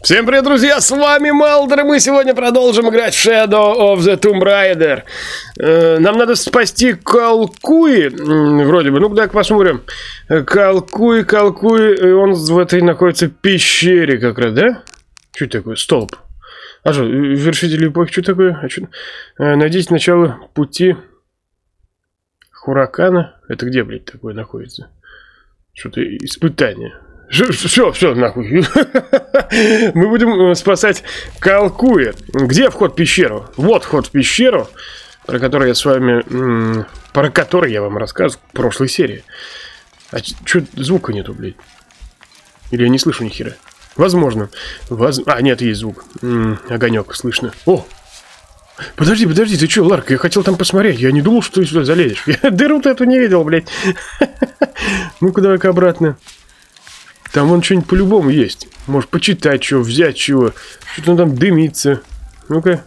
Всем привет, друзья, с вами Малдер, и мы сегодня продолжим играть в Shadow of the Tomb Raider. Нам надо спасти Калкуи, вроде бы, ну-ка, давай посмотрим. Калкуи, он в этой находится пещере как раз, да? Что это такое? Столб. А что, вершители эпохи, что такое? Найдите начало пути Хуракана. Это где, блядь, такое находится? Что-то испытание. Все, нахуй. Мы будем спасать Калкуи. Где вход в пещеру? Вот вход в пещеру, про который я с вами... Про который я вам рассказывал в прошлой серии. А что звука нету, блядь? Или я не слышу ни хера? Возможно. А, нет, есть звук. Огонек слышно. О! Подожди, ты что, Ларк? Я хотел там посмотреть. Я не думал, что ты сюда залезешь. Я дыру-то эту не видел, блядь. Ну-ка, давай-ка обратно. Там вон что-нибудь по-любому есть. Может почитать чего, взять чего. Что-то там дымится. Ну-ка.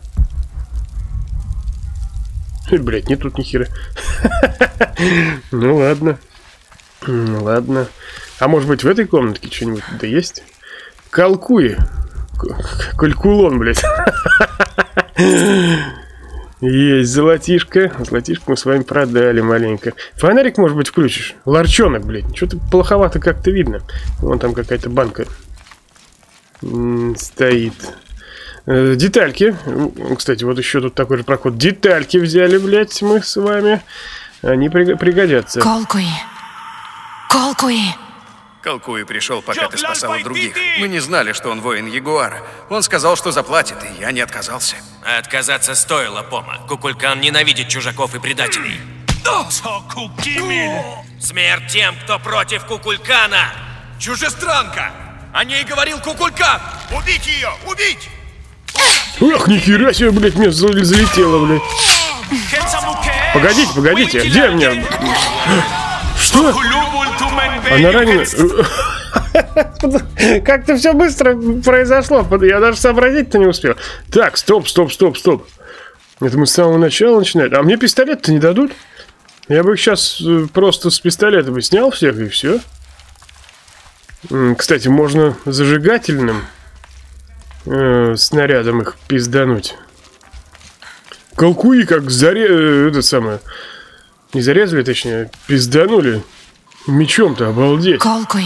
Блять, нет тут ни хера. Ну ладно. Ладно. А может быть в этой комнатке что-нибудь да есть? Калкуи. Калькулон, блядь. Есть золотишко. Золотишко мы с вами продали маленько. Фонарик, может быть, включишь? Ларчонок, блядь. Что-то плоховато как-то видно. Вон там какая-то банка стоит. Детальки. Кстати, вот еще тут такой же проход. Детальки взяли, блядь, мы с вами. Они пригодятся. Калкуи. Калкуи пришел, пока ты спасала других. Мы не знали, что он воин Ягуара. Он сказал, что заплатит, и я не отказался. Отказаться стоило, Пома. Кукулькан ненавидит чужаков и предателей. Смерть тем, кто против Кукулькана! Чужестранка! О ней говорил Кукулькан! Убить ее! Убить! Ах, нихера себе, блядь, мне залетело, блядь. Погодите, где мне? Что? Она ранена. Как-то все быстро произошло. Я даже сообразить-то не успел. Так, стоп. Это мы с самого начала начинаем. А мне пистолет-то не дадут? Я бы их сейчас просто с пистолета бы снял всех и все. Кстати, можно зажигательным снарядом их пиздануть. Калкуи как это самое. Не зарезали, точнее, пизданули. Мечом-то, обалдеть.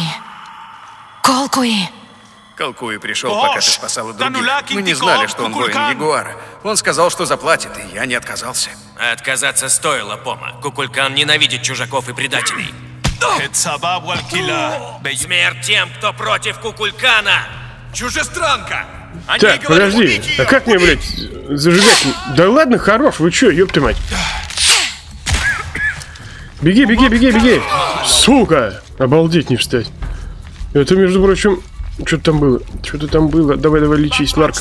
Калкуи пришел, пока ты спасала других. Мы не знали, что он воин Ягуара. Он сказал, что заплатит, и я не отказался. Отказаться стоило, Пома. Кукулькан ненавидит чужаков и предателей. Смерть тем, кто против Кукулькана! Чужестранка! Так, подожди. А как мне, блядь, зажигать? Да ладно, хорош, вы чё, ёпта мать. Беги. Сука! Обалдеть, не встать. Это, между прочим, что-то там было. Давай, лечись, Ларка.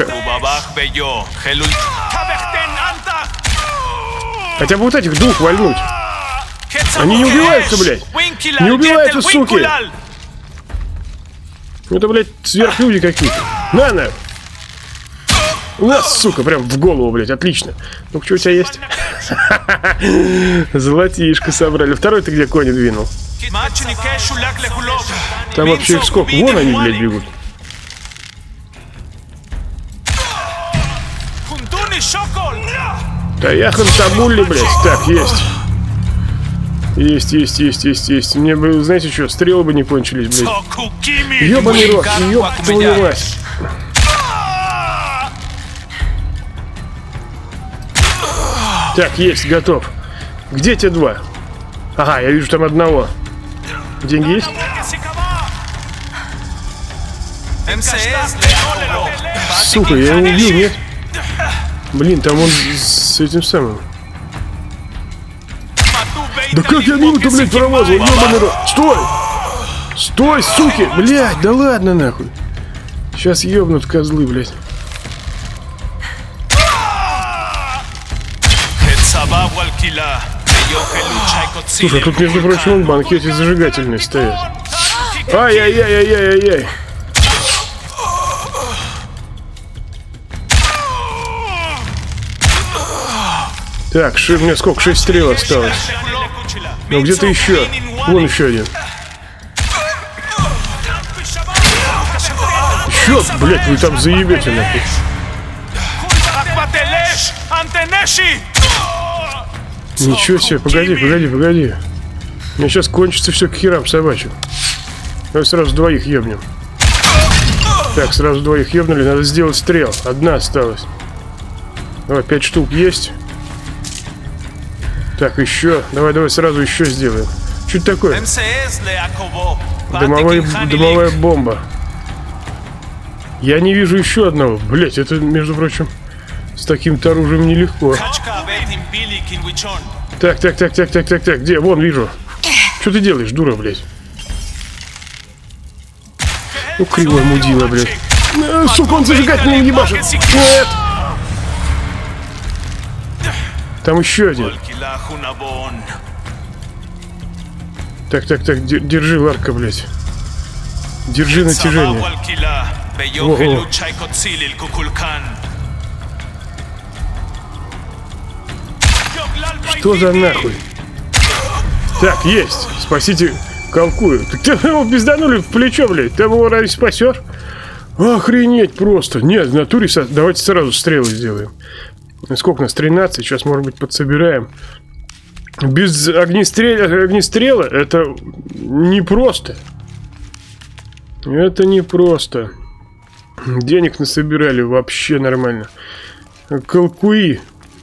Хотя бы вот этих двух вальнуть. Они не убиваются, блядь. Не убиваются, суки. Это, блядь, сверхлюди какие-то. На! На, сука, прям в голову, блядь, отлично. Ну-ка, что у тебя есть? Золотишко собрали. Второй ты где кони двинул? Там вообще их сколько? Вон они, блядь, бегут. Да яхан табулли, блядь. Так, есть. Мне бы, знаете что, стрелы бы не кончились, блядь. Ёбаный рот, ёб твою мать. Так, есть, готов. Где те два? Ага, я вижу там одного. Деньги есть? Сука, я его убил, нет? Блин, там он с этим самым. Да как я мимо-то, блядь, промазал? Ёбаный рот. Стой, суки! Блядь, да ладно, нахуй. Сейчас ёбнут козлы, блядь. Слушай, тут, между прочим, банкеты зажигательные стоят. Ай-яй-яй-яй-яй-яй. Так, мне сколько? 6 стрел осталось. Ну где-то еще. Вон еще один. Чё, блядь, вы там заебете нахуй? Ничего себе, погоди. У меня сейчас кончится все к херам собачьим. Давай сразу двоих ебнем. Так, сразу двоих ебнули, надо сделать стрел. Одна осталась. Давай, 5 штук есть. Так, еще. Давай сразу еще сделаем. Что это такое? Дымовая бомба. Я не вижу еще одного. Блять, это, между прочим, с таким-то оружием нелегко. Так. Где? Вон, вижу. Что ты делаешь, дура, блядь? Ну, кривой мудила, блядь. Сука, он зажигательным ебашит. Нет! Там еще один. Так, держи, Ларка, блядь. Держи натяжение. Ого. Что за нахуй? Так, есть. Спасите Калкую. Так ты его пизданули в плечо, блядь. Ты его разве спасешь? Охренеть просто. Нет, в натуре давайте сразу стрелы сделаем. Сколько у нас? 13. Сейчас, может быть, подсобираем. Без огнестрела это непросто. Это непросто. Денег насобирали вообще нормально. Калкуи.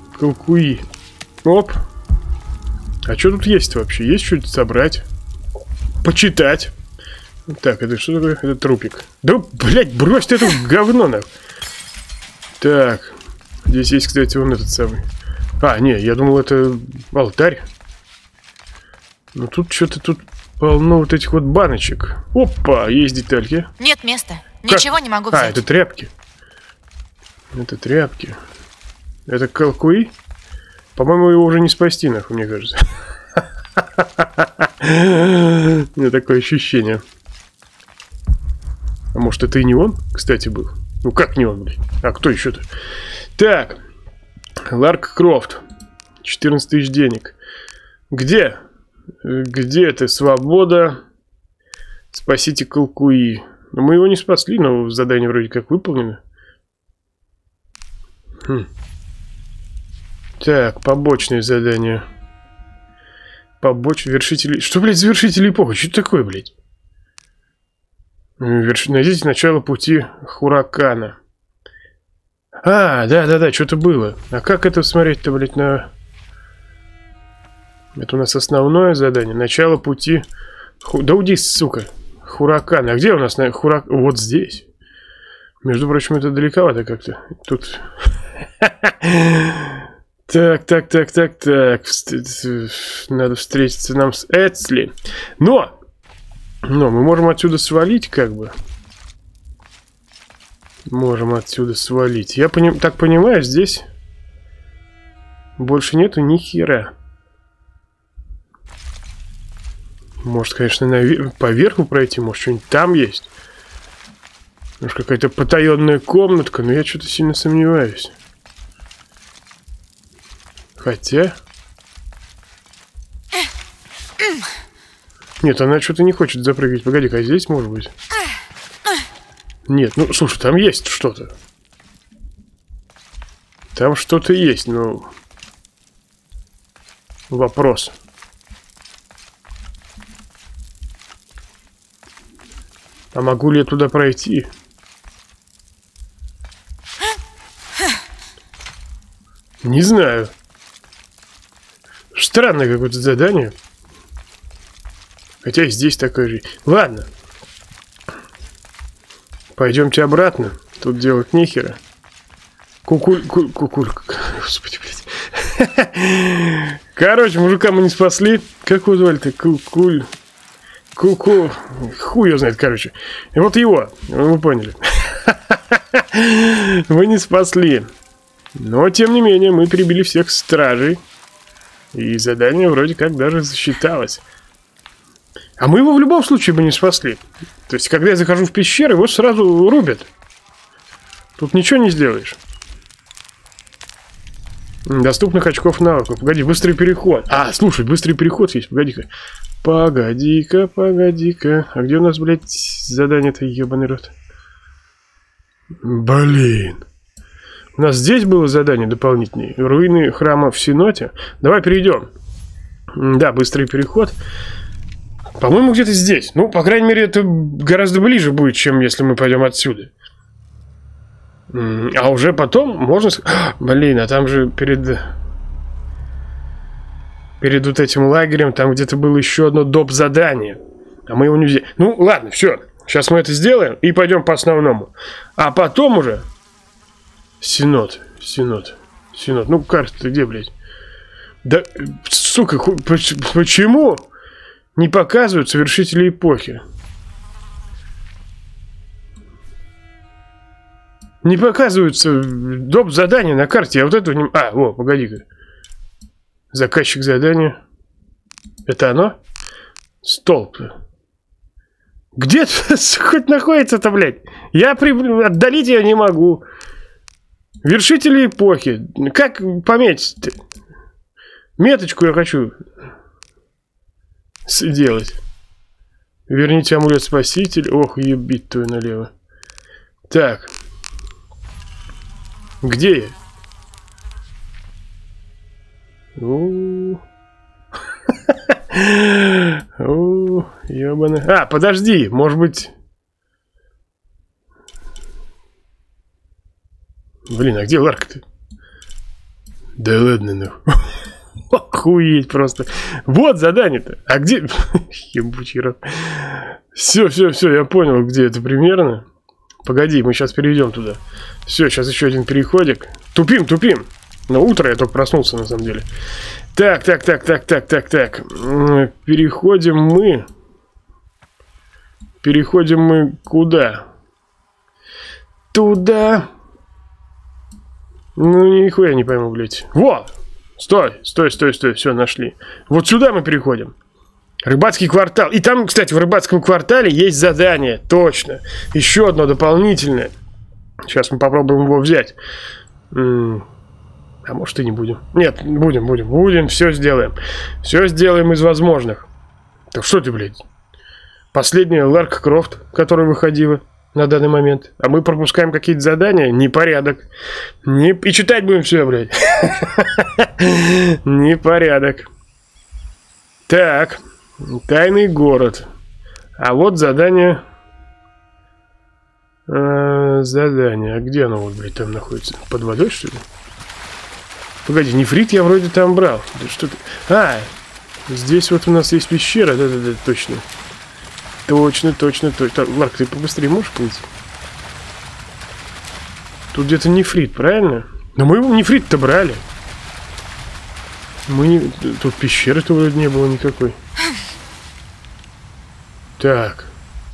Оп. А что тут есть вообще? Есть что-то собрать? Почитать. Так, это что такое? Это трупик. Да, блядь, брось ты это говно, нахуй. Так. Здесь есть, кстати, вон этот самый. А, не, я думал, это алтарь. Ну тут что-то тут полно вот этих вот баночек. Опа, есть детальки. Нет места. Ничего не могу взять. А, это тряпки. Это Калкуи? По-моему, его уже не спасти, нахуй, мне кажется. У меня такое ощущение. А может, это и не он, кстати, был? Ну, как не он, блядь? А кто еще-то? Так. Ларк Крофт. 14 тысяч денег. Где? Где ты? Свобода. Спасите Калкуи. Но мы его не спасли, но задание вроде как выполнено. Так, побочные задания. Вершители... Что, блядь, за вершители эпохи? Что это такое, блядь? Найдите начало пути Хуракана. А, да, что-то было. А как это смотреть-то, блядь, на... Это у нас основное задание. Начало пути... Да уйди, сука. Хуракана. А где у нас Хуракан? Вот здесь. Между прочим, это далековато как-то. Тут... Так. Надо встретиться нам с Эцли. Но мы можем отсюда свалить, как бы. Я так понимаю, здесь больше нету ни хера. Может, конечно, поверху пройти, может, что-нибудь там есть. Может, какая-то потаенная комнатка, но я что-то сильно сомневаюсь. Хотя... Нет, она что-то не хочет запрыгивать. Погоди-ка, а здесь может быть? Нет, ну, слушай, там есть что-то. Там что-то есть, но... Вопрос. А могу ли я туда пройти? Не знаю. Странное какое-то задание. Хотя и здесь такое же. Ладно. Пойдемте обратно. Тут делать нехера. Господи, блядь. Короче, мужика мы не спасли. Как его звали-то? Хуй его знает, короче. И вот его. Вы поняли. Вы не спасли. Но, тем не менее, мы перебили всех стражей. И задание вроде как даже засчиталось. А мы его в любом случае бы не спасли. То есть, когда я захожу в пещеру, его сразу рубят. Тут ничего не сделаешь. Доступных очков навыков. Погоди, быстрый переход. А, слушай, быстрый переход есть. Погоди-ка. Погоди-ка. А где у нас, блядь, задание-то, ебаный рот? Блин. У нас здесь было задание дополнительное. Руины храма в Синоте. Давай перейдем. Да, быстрый переход. По-моему, где-то здесь. Ну, по крайней мере, это гораздо ближе будет, чем если мы пойдем отсюда. А уже потом можно... Блин, а там же перед вот этим лагерем там где-то было еще одно доп. Задание. А мы его не взяли. Ну, ладно, все. Сейчас мы это сделаем и пойдем по основному. А потом уже... Синод. Ну, карта-то где, блядь? Да, сука, почему не показывают совершители эпохи? Не показываются доп. Задания на карте. Я вот этого не... А, о, погоди-ка. Заказчик задания. Это оно? Столб. Где хоть находится-то, блядь? Я отдалить ее не могу. Вершители эпохи. Как пометить-то? Меточку я хочу сделать. Верните амулет спаситель. Ох, ебить твою налево. Так. Где я? Ёбаный. А, подожди, может быть... Блин, а где Ларк-то? Да ладно, ну. Охуеть просто. Вот задание-то. А где... Ебучий рот. Все, я понял, где это примерно. Погоди, мы сейчас перейдем туда. Все, сейчас еще один переходик. Тупим. Но утро я только проснулся, на самом деле. Так. Переходим мы куда? Туда. Ну, нихуя не пойму, блядь. Во! Стой. Все, нашли. Вот сюда мы переходим. Рыбацкий квартал. И там, кстати, в рыбацком квартале есть задание. Точно. Еще одно дополнительное. Сейчас мы попробуем его взять. А может и не будем. Нет, будем. Все сделаем. Все сделаем из возможных. Так что ты, блядь? Последняя Ларк Крофт, которая выходила на данный момент. А мы пропускаем какие-то задания. Непорядок. И читать будем все, блядь. Непорядок. Так. Тайный город. А вот задание. Задание. А где оно вот, блядь, там находится? Под водой, что ли? Погоди, нефрит я вроде там брал. Да что ты... А, здесь вот у нас есть пещера. Да, точно. Точно. Ларк, ты побыстрее можешь плыть? Тут где-то нефрит, правильно? Но мы нефрит-то брали. Мы не... Тут пещеры-то вроде не было никакой. Так.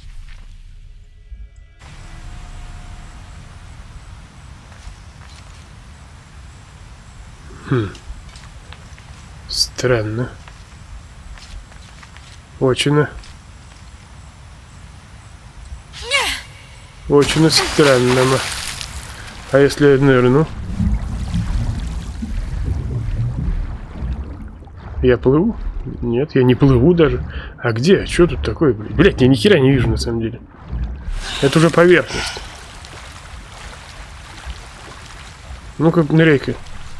Странно. Очень странно. А если я нырну? Я плыву? Нет, я не плыву даже. А где? Что тут такое, блядь? Блядь, я ни хера не вижу на самом деле. Это уже поверхность. Ну-ка, ныряй-ка.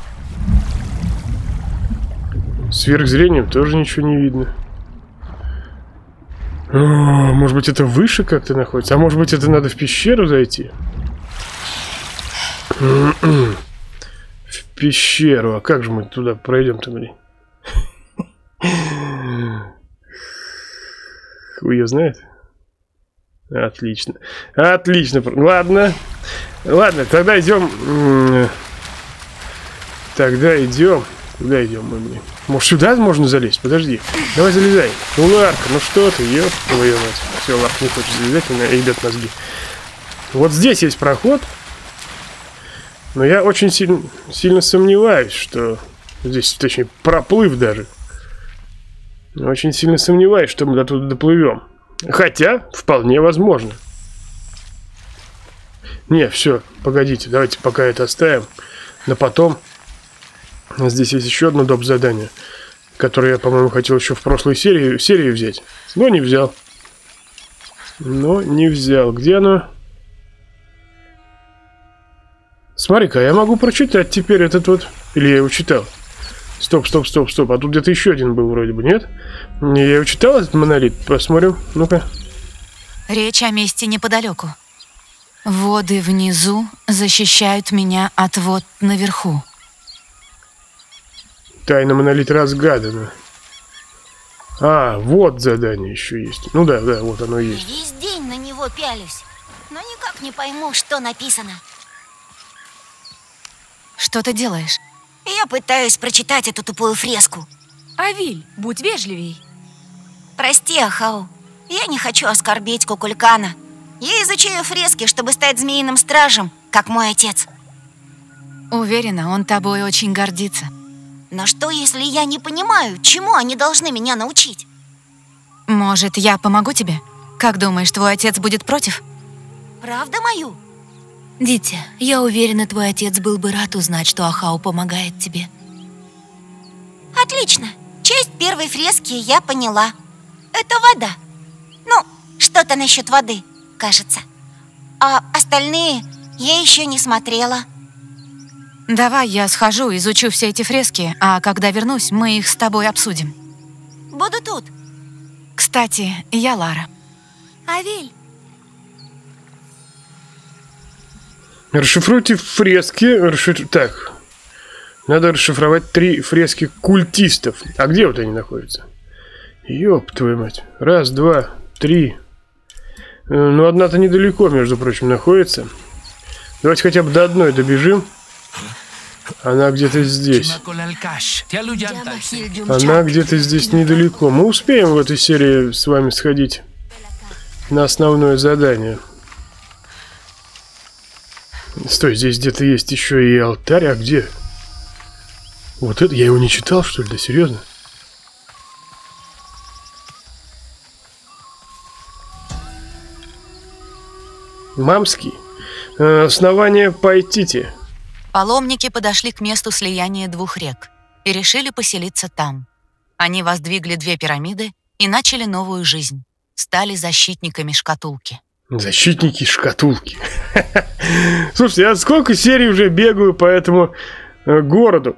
Сверхзрением тоже ничего не видно. О, может быть, это выше как-то находится? А может быть, это надо в пещеру зайти? В пещеру. А как же мы туда пройдем-то, блин? Хуй ее знает. Отлично. Ладно, тогда идем. Куда идем мы, блин? Может, сюда можно залезть? Подожди. Давай залезай. Ну, Ларка, ну что ты, ёб твою мать. Все, Ларк не хочет залезать, у меня ебет мозги. Вот здесь есть проход. Но я очень сильно сомневаюсь, что... Здесь, точнее, проплыв даже. Очень сильно сомневаюсь, что мы до туда доплывем. Хотя, вполне возможно. Не, все, погодите, давайте пока это оставим. Но потом... Здесь есть еще одно доп. Задание, которое я, по-моему, хотел еще в прошлой серии взять. Но не взял. Где оно? Смотри-ка, я могу прочитать теперь этот вот... Или я его читал? Стоп. А тут где-то еще один был вроде бы, нет? Я его читал, этот монолит? Посмотрим. Ну-ка. Речь о месте неподалеку. Воды внизу защищают меня от вод наверху. Тайна монолита разгадана. А, вот задание еще есть. Ну да, вот оно есть. Весь день на него пялюсь, но никак не пойму, что написано. Что ты делаешь? Я пытаюсь прочитать эту тупую фреску. Авиль, будь вежливей. Прости, Ахау. Я не хочу оскорбить Кукулькана. Я изучаю фрески, чтобы стать змеиным стражем, как мой отец. Уверена, он тобой очень гордится. Но что, если я не понимаю, чему они должны меня научить? Может, я помогу тебе? Как думаешь, твой отец будет против? Правда мою? Дитя, я уверена, твой отец был бы рад узнать, что Ахау помогает тебе. Отлично. Часть первой фрески я поняла. Это вода. Ну, что-то насчет воды, кажется. А остальные я еще не смотрела. Давай я схожу, изучу все эти фрески, а когда вернусь, мы их с тобой обсудим. Буду тут. Кстати, я Лара. Авиль. Расшифруйте фрески. Так. Надо расшифровать 3 фрески культистов. А где вот они находятся? Ёб твою мать. 1, 2, 3. Ну, одна-то недалеко, между прочим, находится. Давайте хотя бы до одной добежим. Она где-то здесь. Она где-то здесь недалеко. Мы успеем в этой серии с вами сходить на основное задание. Стой, здесь где-то есть еще и алтарь. А где? Вот это? Я его не читал, что ли? Да серьезно? Мамский. Основание Пайтити. Паломники подошли к месту слияния 2 рек и решили поселиться там. Они воздвигли 2 пирамиды и начали новую жизнь. Стали защитниками шкатулки. Защитники шкатулки. Слушайте, я сколько серий уже бегаю по этому городу.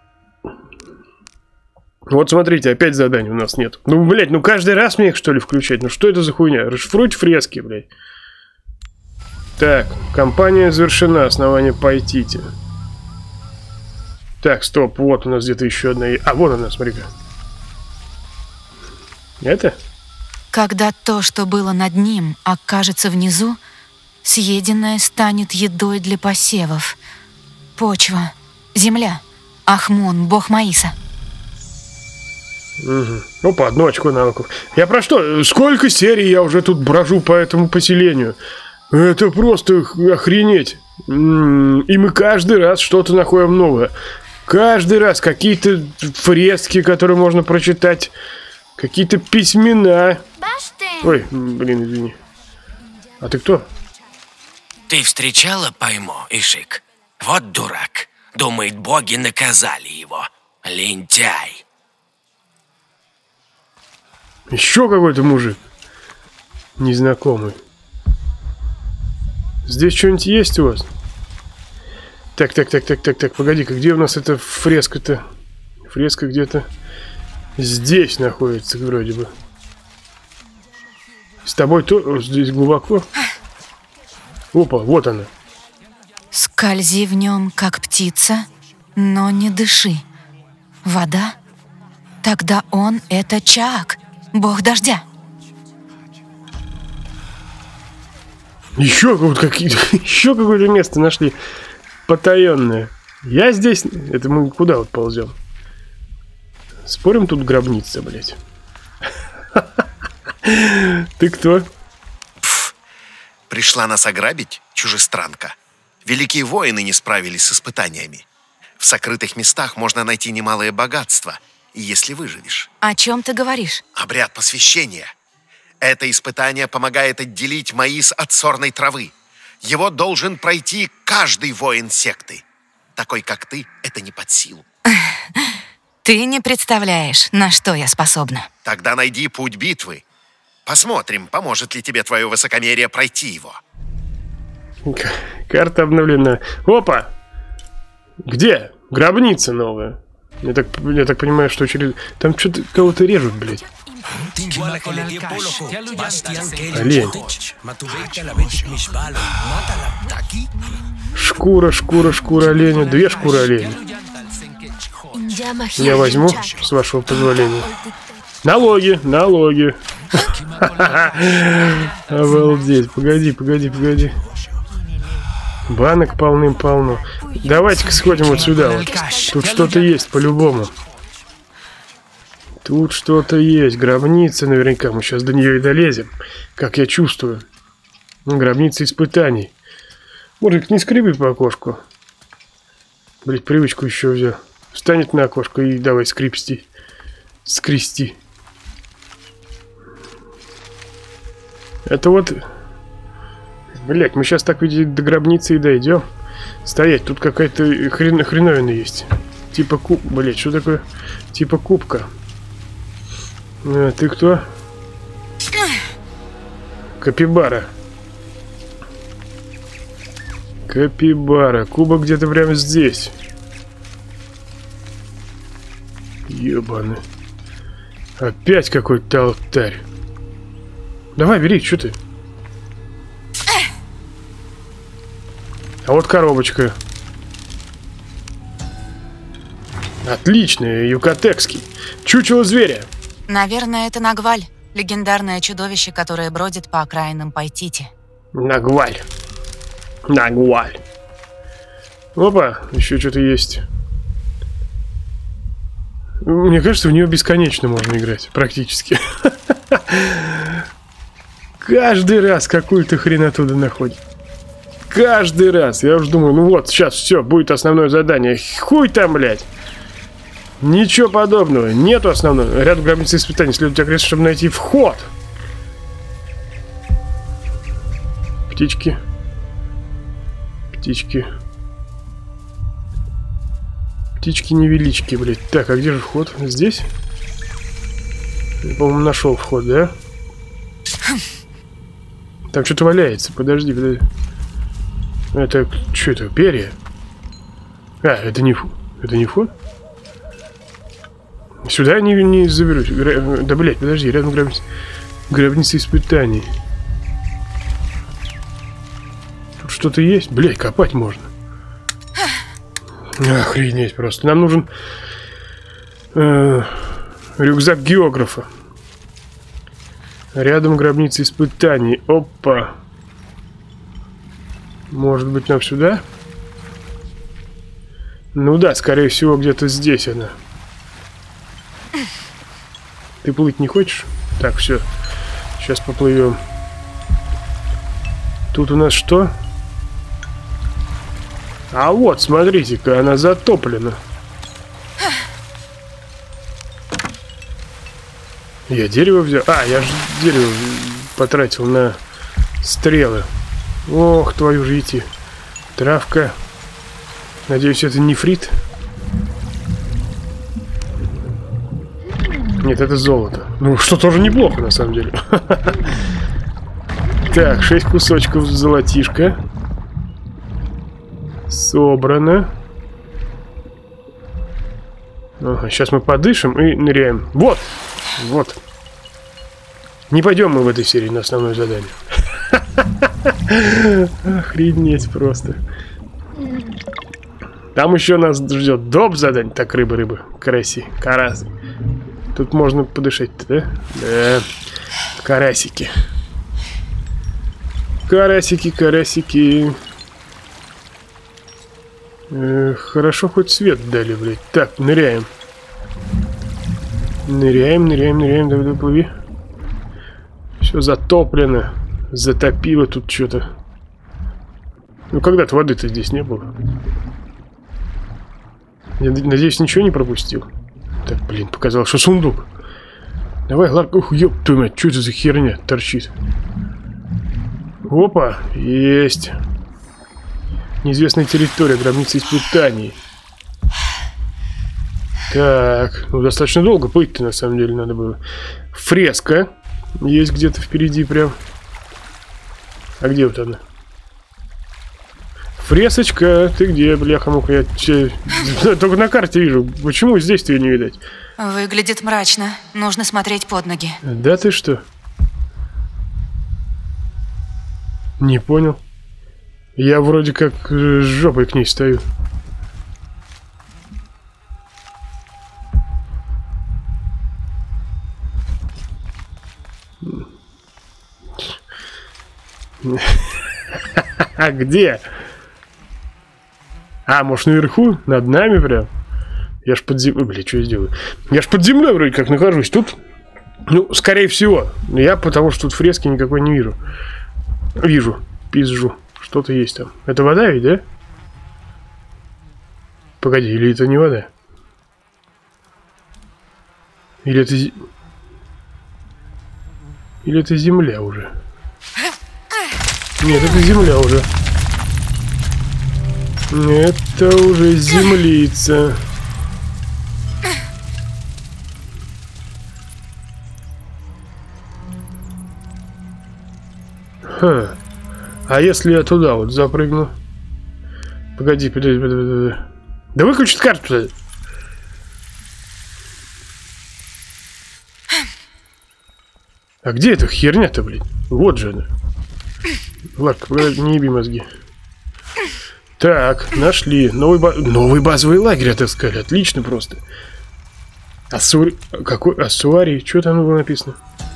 Вот смотрите, опять заданий у нас нет. Ну, блядь, ну каждый раз мне их, что ли, включать? Ну что это за хуйня? Расшифруйте фрески, блядь. Так, кампания завершена, основание Пайтити. Так, стоп, вот у нас где-то еще одна. А, вон она, смотри-ка. Это? Когда то, что было над ним, окажется внизу, съеденное станет едой для посевов. Почва, земля, Ахмун, бог Маиса. Угу. Опа, 1 очко навыков. Я про что? Сколько серий я уже тут брожу по этому поселению? Это просто охренеть. И мы каждый раз что-то находим новое. Каждый раз какие-то фрески, которые можно прочитать. Какие-то письмена. Ой, блин, извини. А ты кто? Ты встречала Паймо, Ишик? Вот дурак. Думает, боги наказали его. Лентяй. Еще какой-то мужик. Незнакомый. Здесь что-нибудь есть у вас? Так, погоди-ка, где у нас эта фреска-то? Фреска где-то здесь находится, вроде бы. С тобой то здесь глубоко. Опа, вот она. Скользи в нем, как птица, но не дыши. Вода? Тогда он — это Чаак, бог дождя. Еще какое-то место нашли потаенное. Я здесь... Это мы куда вот ползем? Спорим, тут гробница, блядь. Ты кто? Пришла нас ограбить, чужестранка. Великие воины не справились с испытаниями. В сокрытых местах можно найти немалое богатство, если выживешь. О чем ты говоришь? Обряд посвящения. Это испытание помогает отделить маис от сорной травы. Его должен пройти каждый воин секты. Такой, как ты, это не под силу. Ты не представляешь, на что я способна. Тогда найди путь битвы. Посмотрим, поможет ли тебе твое высокомерие пройти его. Карта обновлена. Опа! Где? Гробница новая. Я так понимаю, что через... Там что-то кого-то режут, блядь. Олень. Шкура оленя. 2 шкуры оленя. Я возьму, с вашего позволения. Налоги. Обалдеть. Погоди. Банок полным-полно. Давайте-ка сходим вот сюда. Вот. Тут что-то есть по-любому. Тут что-то есть. Гробница наверняка. Мы сейчас до нее и долезем. Как я чувствую. Гробница испытаний. Мужик, не скреби по окошку. Блять, привычку еще взял. Встанет на окошко и давай скрести. Это вот... Блять, мы сейчас так ведь до гробницы и дойдем. Стоять, тут какая-то хреновина есть. Типа куб... Блять, что такое? Типа кубка. А, ты кто? Капибара. Кубок где-то прямо здесь. Ёбаный. Опять какой-то алтарь. Давай, бери, что ты? А вот коробочка. Отличный, юкатекский. Чучело зверя. Наверное, это Нагваль. Легендарное чудовище, которое бродит по окраинам Пайтити. Нагваль. Опа, еще что-то есть. Мне кажется, в нее бесконечно можно играть. Практически. Каждый раз какую-то хрень оттуда находит. Каждый раз. Я уже думаю, ну вот, сейчас все, будет основное задание. Хуй там, блядь. Ничего подобного. Нету основного. Рядом гробницы испытаний. Следует окрестность, чтобы найти вход. Птички. Птички-невелички, блядь. Так, а где же вход? Здесь? Я, по-моему, нашел вход, да? Там что-то валяется. Подожди. Это что это? Перья? А, это не вход? Сюда я не заберусь. Да, блядь, подожди, рядом гробница испытаний. Тут что-то есть? Блядь, копать можно. Охренеть просто. Нам нужен рюкзак географа. Рядом гробница испытаний. Опа. Может быть, нам сюда? Ну да, скорее всего, где-то здесь она. Ты плыть не хочешь? Так, все. Сейчас поплывем. Тут у нас что? А вот, смотрите-ка, она затоплена. Я дерево взял. А, я же дерево потратил на стрелы. Ох, твою же идти. Травка. Надеюсь, это нефрит. Нет, это золото. Ну, что тоже неплохо, на самом деле. Так, 6 кусочков золотишка. Собрано. Ага, сейчас мы подышим и ныряем. Вот! Вот. Не пойдем мы в этой серии на основное задание. Охренеть просто. Там еще нас ждет доп. Задание. Так, рыба. Караси. Тут можно подышать-то, да? Да. Карасики. Хорошо, хоть свет дали, блядь. Так, ныряем. Ныряем. Давай, плыви. Все затоплено. Затопило тут что-то. Ну, когда-то воды-то здесь не было. Я надеюсь, ничего не пропустил. Так, блин, показалось, что сундук. Давай, Ларк. Ух, ёб твою мать, что это за херня торчит? Опа, есть. Неизвестная территория, гробница испытаний. Так, ну достаточно долго плыть-то на самом деле надо было. Фреска есть где-то впереди прям. А где вот она? Фресочка, ты где, бляха-муха? Я только на карте вижу. Почему здесь ты не видать? Выглядит мрачно. Нужно смотреть под ноги. Да ты что? Не понял. Я вроде как с жопой к ней стою. А где? А, может, наверху? Над нами прям? Я ж под землей... Бля, что я сделаю? Я ж под землей вроде как нахожусь. Тут, ну, скорее всего. Я потому что тут фрески никакой не вижу. Вижу. Пизжу. Что-то есть там. Это вода ведь, да? Погоди, или это не вода? Или это... Или это земля уже? Нет, это земля уже. Это уже землица. Ха. А если я туда вот запрыгну? Погоди, подожди. Да выключи карту. А где эта херня-то, блин? Вот же она. Ладно, погоди, не еби мозги. Так, нашли. Новый базовый лагерь отыскали. Отлично просто. Какой? Ассуарий? Что там было написано?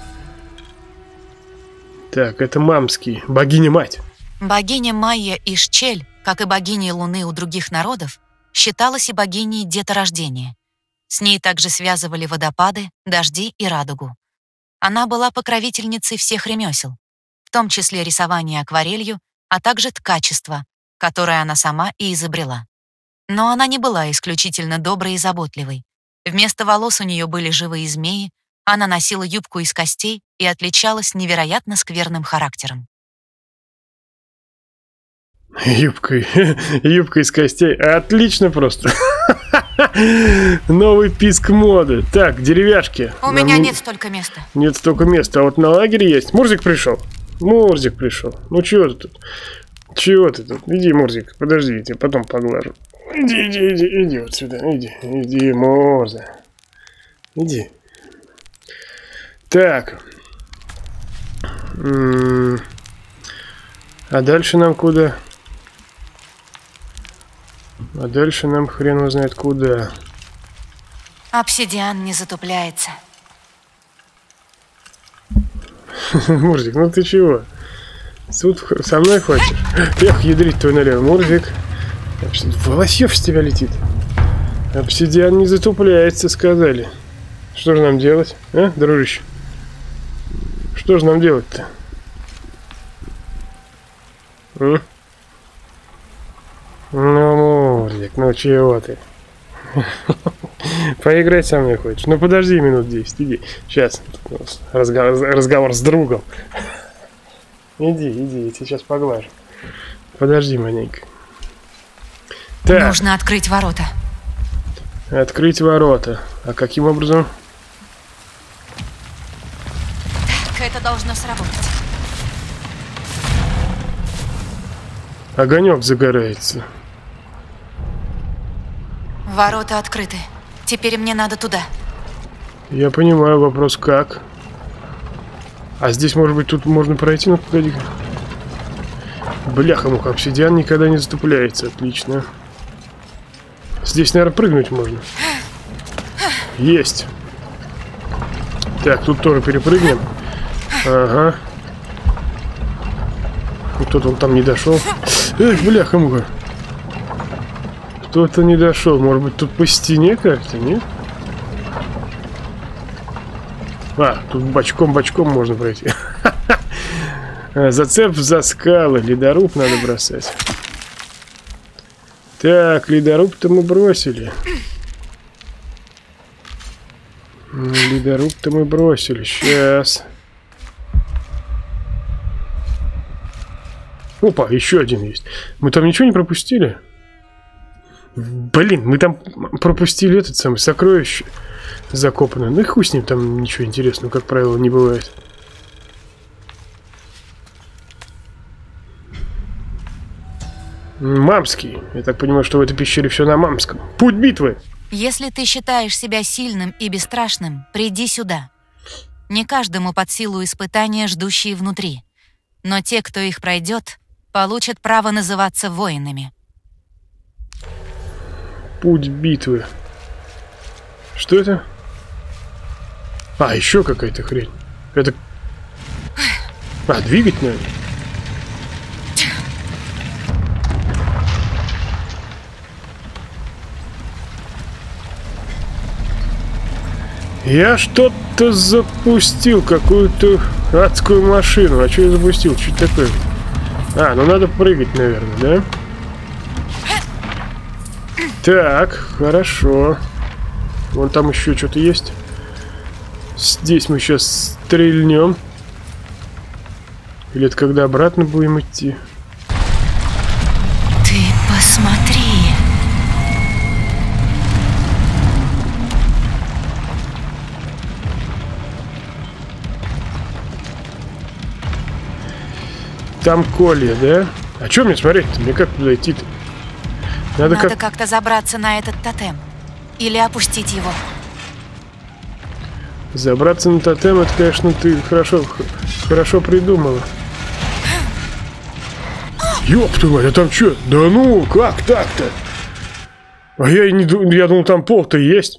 Так, это мамский. Богиня-мать. Богиня Майя Ишчель, как и богиня Луны у других народов, считалась и богиней деторождения. С ней также связывали водопады, дожди и радугу. Она была покровительницей всех ремесел, в том числе рисования акварелью, а также ткачества, которое она сама и изобрела. Но она не была исключительно доброй и заботливой. Вместо волос у нее были живые змеи, она носила юбку из костей и отличалась невероятно скверным характером. Юбка из костей. Отлично просто. Новый писк моды. Так, деревяшки. У меня нет столько места. Нет столько места, а вот на лагере есть. Мурзик пришел. Мурзик пришел. Ну чего ты тут? Чего ты тут? Иди, Мурзик, подожди, я тебя потом поглажу. Иди вот сюда. Иди, Мурза. Иди. Так. А дальше нам куда? А дальше нам хрен его знает куда. Обсидиан не затупляется. Мурзик, ну ты чего? Суд со мной хочешь? Эх, ядрить твой налево, Мурзик. Волосьев с тебя летит. Обсидиан не затупляется, сказали. Что же нам делать, а, дружище? Что же нам делать-то? Ну, Мурзик, ну чего ты? Поиграть со мной хочешь? Ну подожди минут 10, иди. Сейчас разговор с другом. Иди, я тебя сейчас поглажу. Подожди маленько. Так. Нужно открыть ворота. Открыть ворота. А каким образом? Так, это должно сработать. Огонек загорается. Ворота открыты. Теперь мне надо туда. Я понимаю, вопрос как. А здесь, может быть, тут можно пройти? Ну, погоди-ка. Бляха-муха, обсидиан никогда не заступляется. Отлично. Здесь, наверное, прыгнуть можно. Есть. Так, тут тоже перепрыгнем. Ага. Кто-то он там не дошел. Эх, бляха-муха. Кто-то не дошел. Может быть, тут по стене как-то, нет? А, тут бочком можно пройти. Зацеп за скалы. Ледоруб надо бросать. Так, ледоруб-то мы бросили. Ледоруб-то мы бросили. Сейчас. Опа, еще один есть. Мы там ничего не пропустили? Блин, мы там пропустили этот самый сокровище закопанное. Ну и хуй с ним, там ничего интересного, как правило, не бывает. Мамский. Я так понимаю, что в этой пещере все на мамском. Путь битвы. Если ты считаешь себя сильным и бесстрашным, приди сюда. Не каждому под силу испытания, ждущие внутри. Но те, кто их пройдет, получат право называться воинами. Путь битвы. Что это? А, еще какая-то хрень. Это... А, двигать надо. Я что-то запустил, какую-то адскую машину. А что я запустил? Что это такое? А, ну надо прыгать, наверное, да? Так, хорошо. Вон там еще что-то есть. Здесь мы сейчас стрельнем. Или это когда обратно будем идти? Ты посмотри. Там колья, да? А что мне смотреть-то? Мне как туда идти-то? Надо как-то забраться на этот тотем. Или опустить его. Забраться на тотем, это, конечно, ты хорошо придумала. Ёб твою мать, а там что? Да ну, как так-то? А я думал, там пол-то есть.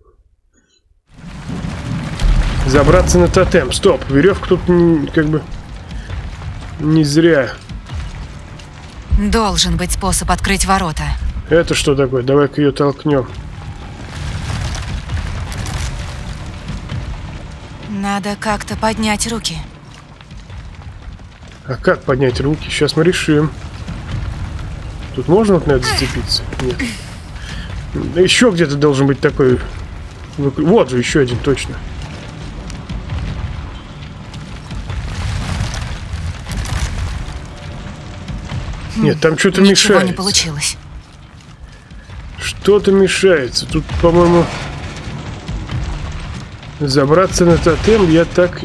Забраться на тотем. Стоп, веревка тут как бы не зря. Должен быть способ открыть ворота. Это что такое? Давай-ка ее толкнем. Надо как-то поднять руки. А как поднять руки? Сейчас мы решим. Тут можно вот на это зацепиться? Нет. Еще где-то должен быть такой... Вот же еще один, точно. Нет, там что-то мешается. Ничего не получилось. Что-то мешается. Тут, по-моему, забраться на тотем я так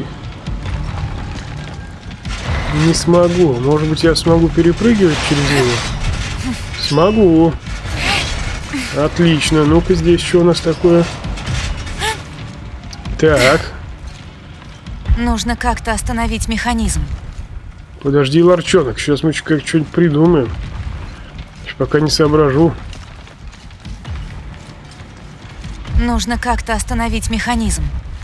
не смогу. Может быть, я смогу перепрыгивать через него? Смогу. Отлично. Ну-ка, здесь что у нас такое? Так. Нужно как-то остановить механизм. Подожди, ларчонок. Сейчас мы как что-нибудь придумаем. Пока не соображу. Нужно как-то остановить механизм.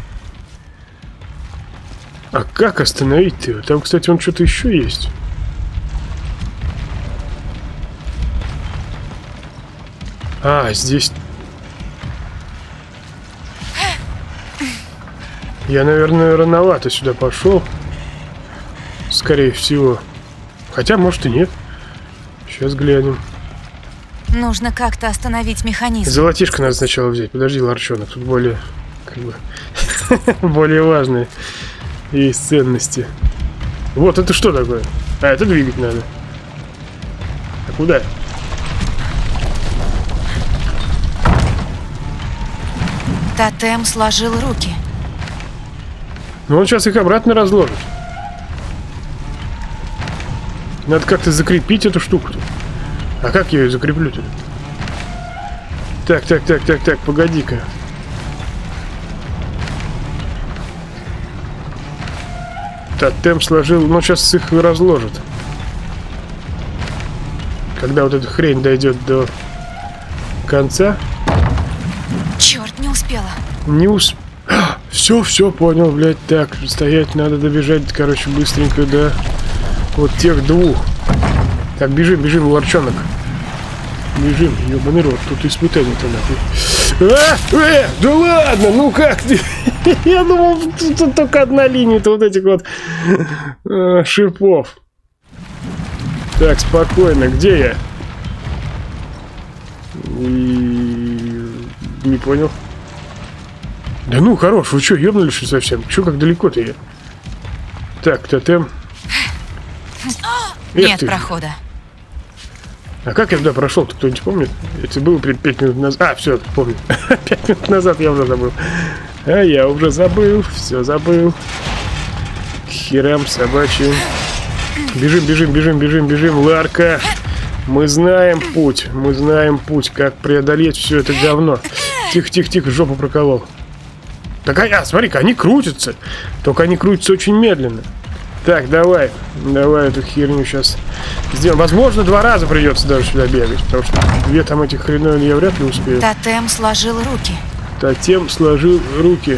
А как остановить-то? Там, кстати, вон что-то еще есть. А, здесь... Я, наверное, рановато сюда пошел. Скорее всего. Хотя, может, и нет. Сейчас глянем. Нужно как-то остановить механизм. Золотишко надо сначала взять. Подожди, ларчонок. Тут более... Как бы... более важные есть ценности. Вот, это что такое? А, это двигать надо. А куда? Тотем сложил руки. Ну, он сейчас их обратно разложит. Надо как-то закрепить эту штуку-то. А как я ее закреплю-то? Так, погоди-ка. Тотем сложил, ну сейчас их разложит. Когда вот эта хрень дойдет до конца. Черт, не успела. Не успел. Все, понял, блядь. Так, стоять, надо добежать, короче, быстренько до вот тех двух. Так, бежим, ларчонок. Бежим, ёбаный рот, тут испытание-то нахуй. Да ладно, ну как ты? Я думал, тут только одна линия-то вот этих вот шипов. Так, спокойно, где я? Не понял. Да ну, хорош, вы что, ёбнули что совсем? Чё, как далеко-то я? Так, тотем. Нет прохода. А как я туда прошел-то, кто-нибудь помнит? Это было 5 минут назад. А, все, помню. 5 минут назад я уже забыл. Все забыл. Херам собачьим. Бежим. Ларка. Мы знаем путь, как преодолеть все это говно. Тихо, жопу проколол. Так, смотри-ка, они крутятся. Только они крутятся очень медленно. Так, давай эту херню сейчас сделаем. Возможно, 2 раза придется даже сюда бегать, потому что 2 там этих хреновин я вряд ли успею. Тотем сложил руки.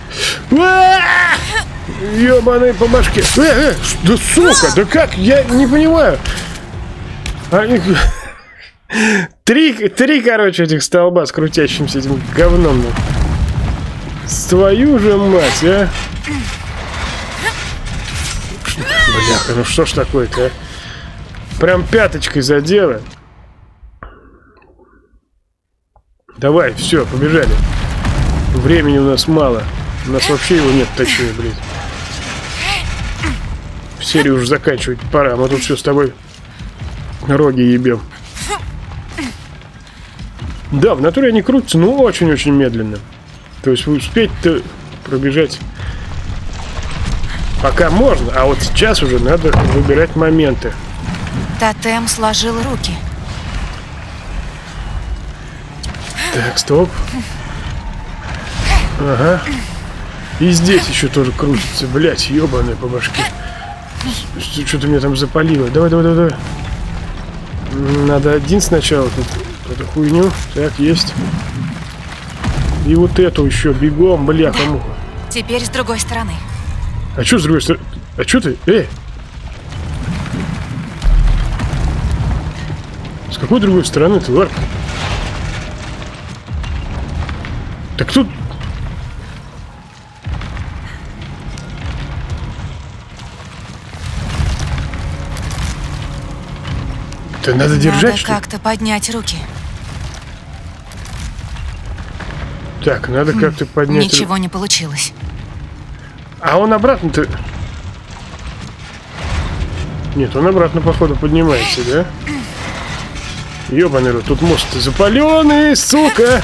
Ёбаный по башке. Да сука, да как? Я не понимаю. Три, короче, этих столба с крутящимся этим говном. Твою же мать, а? Бляха, ну что ж такое-то, а? Прям пяточкой задела. Давай, все, побежали. Времени у нас мало. У нас вообще его нет, точнее, блин. Серию уже заканчивать пора. Мы тут все с тобой роги ебем. Да, в натуре они крутятся, но очень-очень медленно. То есть успеть-то пробежать пока можно, а вот сейчас уже надо выбирать моменты. Тотем сложил руки. Так, стоп. Ага. И здесь еще тоже крутится, блять, ебаная по башке. Что-то меня там запалило. Давай. Надо один сначала тут эту хуйню. Так, есть. И вот эту еще бегом, бляха-муха. Теперь с другой стороны. А что с другой стороны? А что ты? С какой другой стороны ты, Ларк? Так тут... Да надо держать, что ли? Надо как-то поднять руки. Так, надо как-то поднять... Ничего не получилось. А он обратно-то... Нет, он обратно, походу, поднимается, да? Ёбаный рот, тут мост запаленный, сука!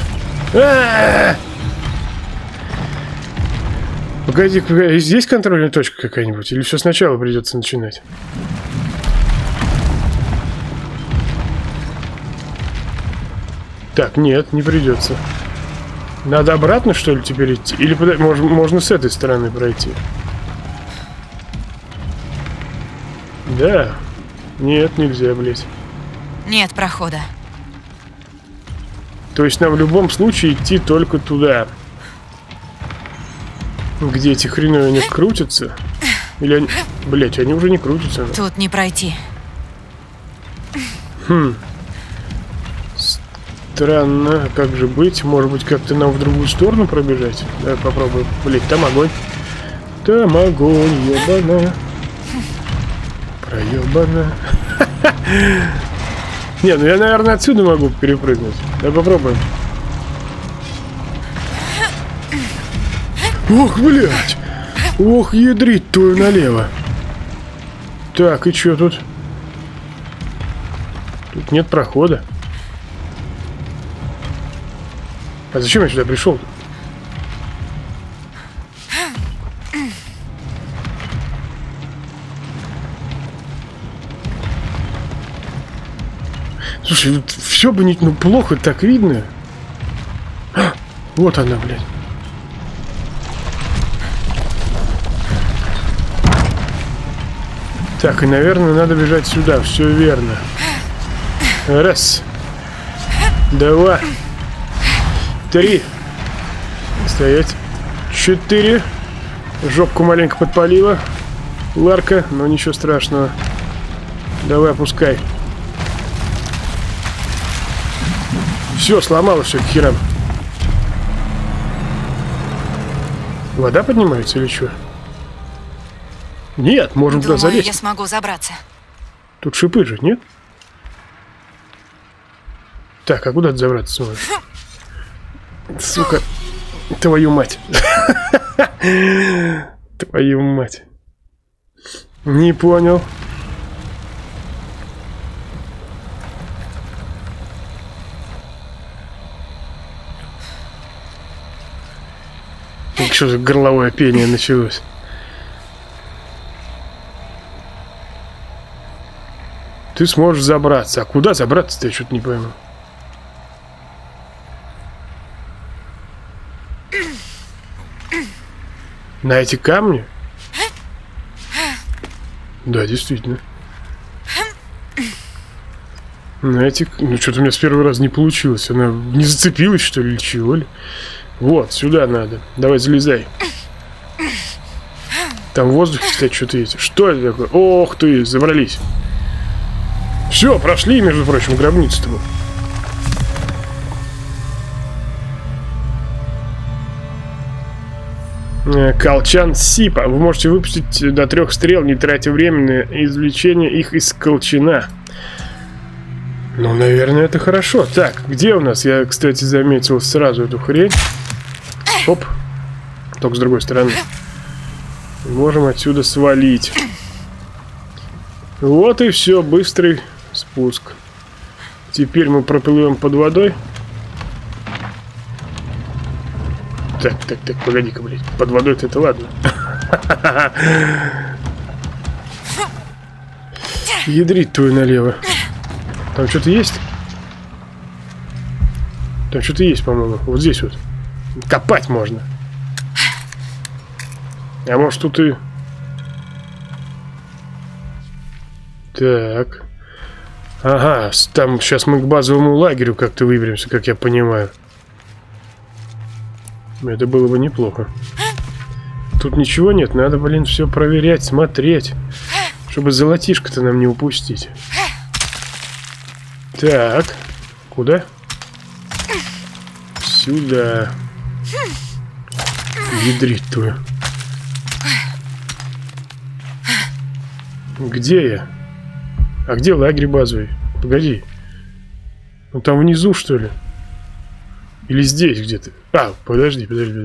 Погоди, здесь контрольная точка какая-нибудь? Или все сначала придется начинать? Так, нет, не придется. Надо обратно, что ли, теперь идти? Или можно с этой стороны пройти? Да. Нет, нельзя, блядь. Нет прохода. То есть нам в любом случае идти только туда. Где эти хреновины крутятся? Или они... Блять, они уже не крутятся. Тут не пройти. Странно. Как же быть? Может быть, как-то нам в другую сторону пробежать? Давай попробуем. Блять, там огонь. Там огонь, ебана. Проебана. Не, ну я, наверное, отсюда могу перепрыгнуть. Давай попробуем. Ох, блядь! Ох, ядрить твою налево. Так, и чё тут? Тут нет прохода. А зачем я сюда пришел? Слушай, вот все бы не... Ну, плохо так видно. Вот она, блядь. Так, и, наверное, надо бежать сюда. Все верно. Раз. 2. 3. Стоять. 4. Жопку маленько подпалила Ларка, но ничего страшного. Давай, опускай. Все, сломалось все к херам. Вода поднимается или что? Нет, можем туда залезть. Я смогу забраться. Тут шипы же, нет? Так, а куда ты забраться сможешь? Сука. Твою мать. Твою мать. Не понял. Что за горловое пение началось? ты сможешь забраться. А куда забраться-то, я что-то не пойму. На эти камни? Да, действительно. На эти... Ну, что-то у меня с первого раза не получилось. Она не зацепилась, что ли, или чего ли? Вот, сюда надо. Давай, залезай. Там в воздухе, кстати, что-то есть. Что это такое? Ох ты, забрались. Все, прошли, между прочим, гробницу-то. Колчан Сипа. Вы можете выпустить до 3 стрел, не тратя время на извлечение их из колчана. Ну, наверное, это хорошо. Так, где у нас? Я, кстати, заметил сразу эту хрень. Оп. Только с другой стороны. Можем отсюда свалить. Вот и все. Быстрый спуск. Теперь мы проплывем под водой. Так, погоди-ка, блядь. Под водой-то это ладно. Ядрить твою налево. Там что-то есть? Там что-то есть, по-моему. Вот здесь вот. Копать можно. А может тут и... Так. Ага, там сейчас мы к базовому лагерю как-то выберемся, как я понимаю. Это было бы неплохо. Тут ничего нет, надо, блин, все проверять, смотреть. Чтобы золотишко-то нам не упустить. Так, куда? Сюда. Ядрить твою. Где я? А где лагерь базовый? Погоди. Ну там внизу, что ли? Или здесь где-то? А, подожди.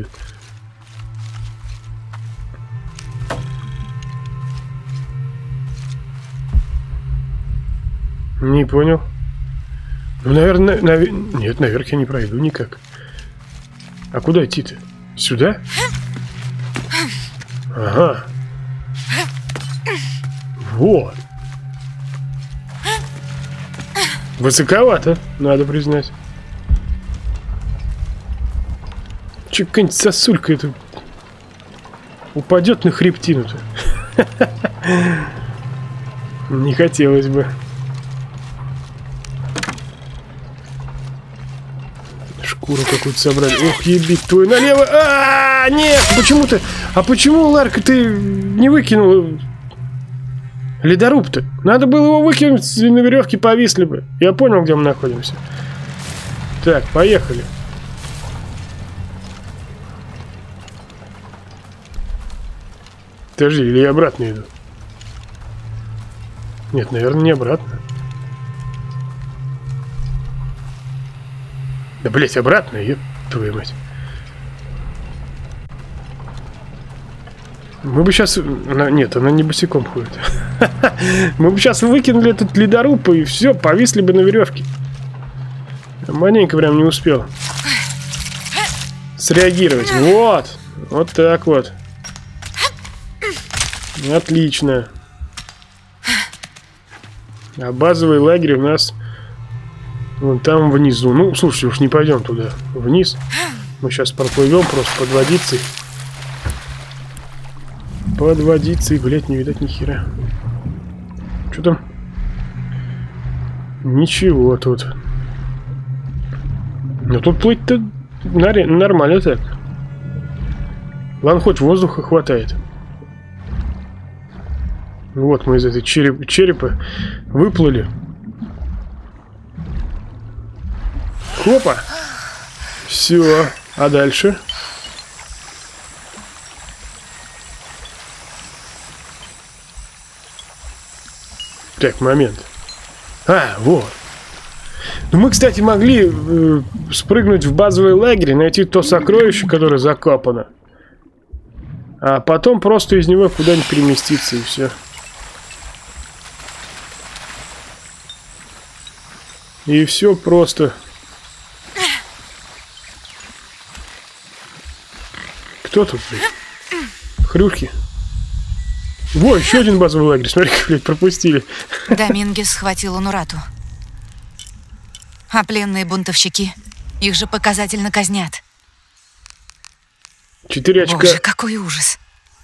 Не понял. Ну, наверное, нет, наверх я не пройду никак. А куда идти-то? Сюда? Ага. Вот. Высоковато, надо признать. Че, какая-нибудь сосулька это упадет на хребтину-то. Не хотелось бы. Шкуру какую-то собрали. Ох, ебить твою налево. А, нет, почему-то. А почему, Ларка, ты не выкинул ледоруб-то? Надо было его выкинуть, на веревке повисли бы. Я понял, где мы находимся. Так, поехали. Подожди, или я обратно иду? Нет, наверное, не обратно. Да, блять, обратно, еб твою мать. Мы бы сейчас... Нет, она не босиком ходит. Мы бы сейчас выкинули этот ледоруб и все, повисли бы на веревке. Маленько прям не успел среагировать. Вот. Вот так вот. Отлично. А базовый лагерь у нас вон там внизу. Ну, слушайте, уж не пойдем туда вниз. Мы сейчас проплывем просто под водицей. Под водицей, блять, не видать ни хера. Что там? Ничего тут. Но тут плыть-то нормально так. Ладно, хоть воздуха хватает. Вот мы из этой черепа выплыли. Хопа. Все. А дальше? Так, момент. А, вот. Ну, мы, кстати, могли спрыгнуть в базовый лагерь и найти то сокровище, которое закопано. А потом просто из него куда-нибудь переместиться и все. И все просто. Кто тут, блядь? Хрюшки. Во, еще один базовый лагерь. Смотри, как, блядь, пропустили. Домингес схватил Онурату. А пленные бунтовщики, их же показательно казнят. 4 очка. Боже, какой ужас.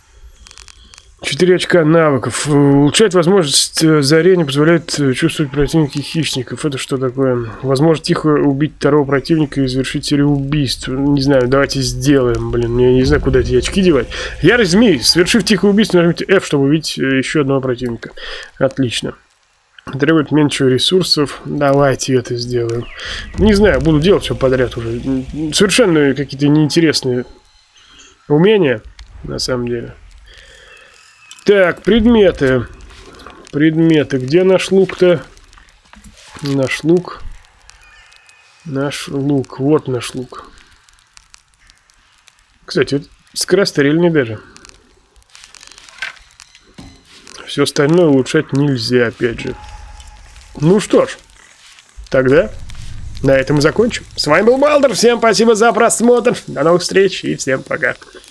4 очка навыков. Улучшает возможность зрения, позволяет чувствовать противника и хищников. Это что такое? Возможность тихо убить второго противника и завершить серию убийств. Не знаю, давайте сделаем. Блин, я не знаю, куда эти очки девать. Ярость змей. Совершив тихое убийство, нажмите F, чтобы убить еще одного противника. Отлично. Требует меньше ресурсов. Давайте это сделаем. Не знаю, буду делать все подряд уже. Совершенно какие-то неинтересные умения, на самом деле. Так, предметы. Предметы. Где наш лук-то? Наш лук. Наш лук. Вот наш лук. Кстати, это скорострельный даже. Все остальное улучшать нельзя, опять же. Ну что ж. Тогда на этом и закончим. С вами был Балдер. Всем спасибо за просмотр. До новых встреч и всем пока.